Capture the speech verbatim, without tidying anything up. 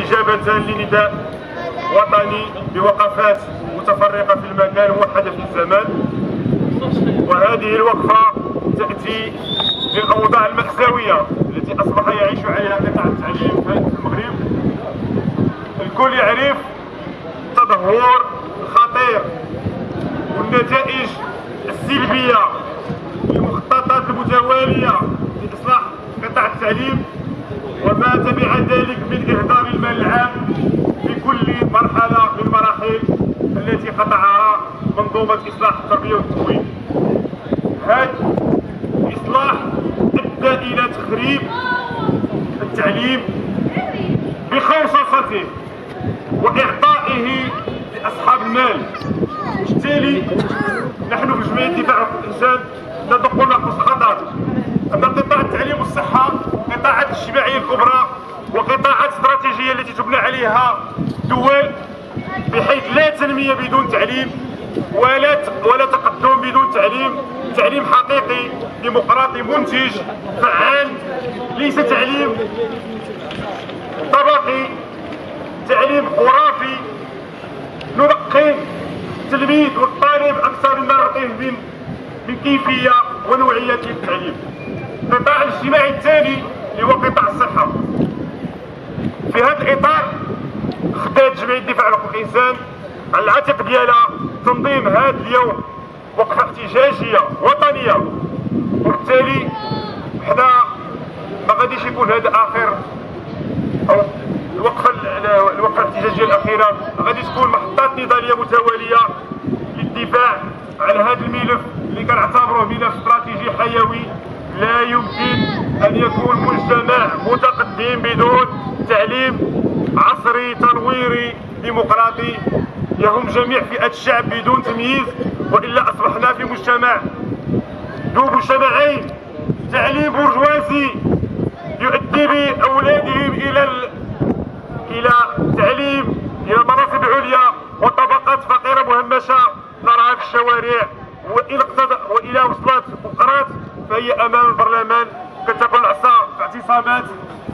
استجابة لنداء وطني بوقفات متفرقة في المكان وموحدة في الزمان. وهذه الوقفة تأتي للأوضاع المأساوية التي أصبح يعيش عليها قطاع التعليم في المغرب. الكل يعرف التدهور الخطير والنتائج السلبية للمخططات المتوالية لإصلاح قطاع التعليم وما تبع ذلك من إهدار المال العام في كل مرحلة من المراحل التي قطعها منظومة إصلاح التربية والتكوين. هذا الإصلاح أدى إلى تخريب التعليم بخصوصته وإعطائه لأصحاب المال. بالتالي نحن في جمعية الدفاع عن حقوق الإنسان ندق نقص خطر أن قطاع التعليم والصحة قطاعات اجتماعية كبرى وقطاعات استراتيجية التي تبنى عليها دول، بحيث لا تنمية بدون تعليم ولا ولا تقدم بدون تعليم. تعليم حقيقي ديمقراطي منتج فعال، ليس تعليم طبقي، تعليم خرافي نلقن التلميذ والطالب اكثر مما نعطيه من من كيفيه ونوعيه التعليم. القطاع الاجتماعي الثاني اللي هو قطاع الصحه. في هذا الاطار خدات جمعيه الدفاع عن حقوق الانسان على العاتق ديالها تنظيم هذا اليوم وقفه احتجاجيه وطنيه، وبالتالي حنا ما غاديش يكون هذا اخر او الوقفه الوقفه الاحتجاجيه الاخيره، غادي تكون محطات نضاليه متواليه للدفاع على هذا الملف اللي كنعتبروه ملف استراتيجي حيوي. لا يمكن ان يكون مجتمع متقدم بدون تعليم عصري تنويري ديمقراطي يهم جميع فئات الشعب بدون تمييز، والا اصبحنا في مجتمع ذو مجتمعين: تعليم برجوازي يؤدي باولادهم الى ال... الى تعليم الى المناصب العليا، وطبقات فقيره مهمشه نراها في الشوارع، والى اقتضى والى وصلت وقرات فهي امام البرلمان كتاكل العصا في اعتصامات